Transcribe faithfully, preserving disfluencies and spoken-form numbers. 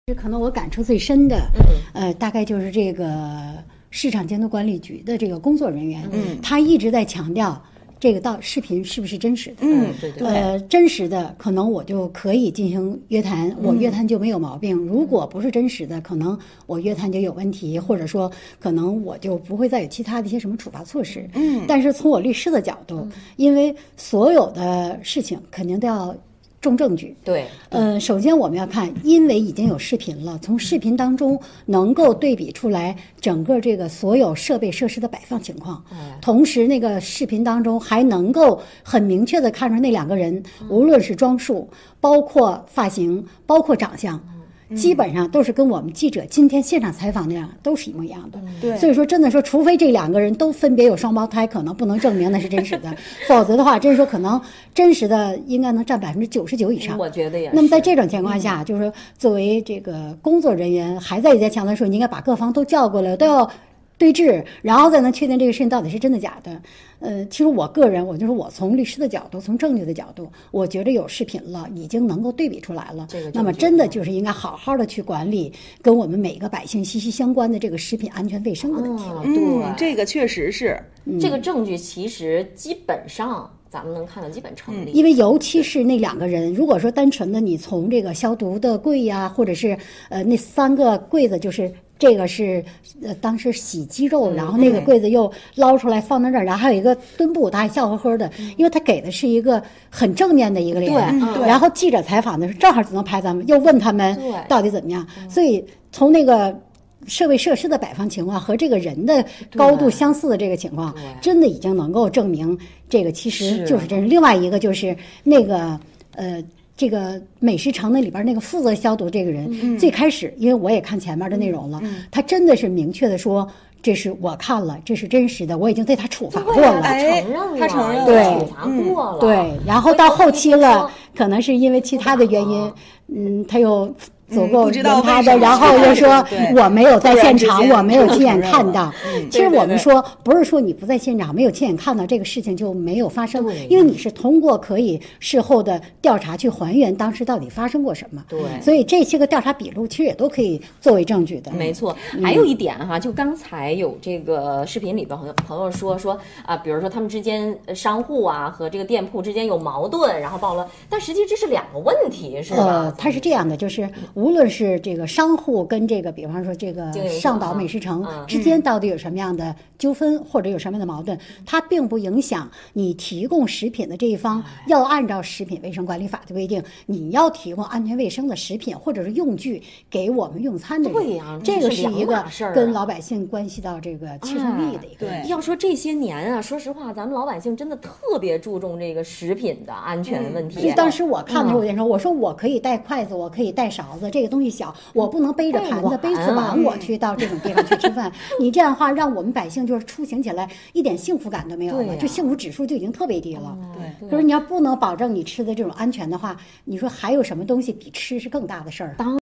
这可能我感触最深的， 嗯， 呃，大概就是这个市场监督管理局的这个工作人员， 嗯， 他一直在强调这个到视频是不是真实的， 嗯，对对， 呃，真实的可能我就可以进行约谈，我约谈就没有毛病；如果不是真实的，可能我约谈就有问题，或者说可能我就不会再有其他的一些什么处罚措施。 嗯， 但是从我律师的角度，因为所有的事情肯定都要重证据。 对， 呃，首先我们要看，因为已经有视频了，从视频当中能够对比出来整个这个所有设备设施的摆放情况，同时那个视频当中还能够很明确的看出那两个人，无论是装束，包括发型，包括长相。基本上都是跟我们记者今天现场采访那样，都是一模一样的。 对， 所以说真的说，除非这两个人都分别有双胞胎，可能不能证明那是真实的，否则的话，真说可能真实的应该能占百分之九十九以上。 我觉得也是。 那么在这种情况下，就是说作为这个工作人员，还在一再强调说，你应该把各方都叫过来，都要对质，然后再能确定这个事情到底是真的假的。呃，其实我个人，我就是我从律师的角度，从证据的角度，我觉得有视频了，已经能够对比出来了。 这个那么真的就是应该好好的去管理跟我们每个百姓息息相关的这个食品安全卫生的问题了。 嗯，对， 嗯，这个确实是。 这个证据其实基本上咱们能看到基本成立。 因为尤其是那两个人，如果说单纯的你从这个消毒的柜呀，或者是呃那三个柜子，就是这个是呃当时洗鸡肉，然后那个柜子又捞出来放在这儿，然后还有一个墩布，他还笑呵呵的，因为他给的是一个很正面的一个脸， 对， 然后记者采访的时候正好只能拍咱们，又问他们到底怎么样，所以从那个设备设施的摆放情况和这个人的高度相似的这个情况，真的已经能够证明这个其实就是真实。另外一个就是那个呃。这个美食城那里边那个负责消毒这个人，嗯、最开始因为我也看前面的内容了，嗯、他真的是明确的说，这是我看了，这是真实的，我已经对他处罚过了， 他承认了， 他承认对， 处罚过了， 对，然后到后期了，可能是因为其他的原因，嗯，他又。足够圆他的，然后又说我没有在现场，我没有亲眼看到。其实我们说不是说你不在现场没有亲眼看到这个事情就没有发生，因为你是通过可以事后的调查去还原当时到底发生过什么。 对， 所以这些个调查笔录其实也都可以作为证据的。 没错，还有一点哈，就刚才有这个视频里边朋友朋友说说啊，比如说他们之间商户啊和这个店铺之间有矛盾，然后报了，但实际这是两个问题，是吧？ 呃，它是这样的，就是无论是这个商户跟这个，比方说这个上岛美食城之间到底有什么样的纠纷，或者有什么样的矛盾，它并不影响你提供食品的这一方要按照食品卫生管理法的规定，你要提供安全卫生的食品或者是用具给我们用餐的人。 对呀， 这个是一个事跟老百姓关系到这个切身利益的一个。 对，要说这些年啊，说实话，咱们老百姓真的特别注重这个食品的安全问题。 所以当时我看的时候，我就说，我说我可以带筷子，我可以带勺子，这个东西小。我不能背着盘子、背着碗，我去到这种地方去吃饭。你这样的话，让我们百姓就是出行起来一点幸福感都没有了，这幸福指数就已经特别低了。 对， 可是你要不能保证你吃的这种安全的话，你说还有什么东西比吃是更大的事儿？ 当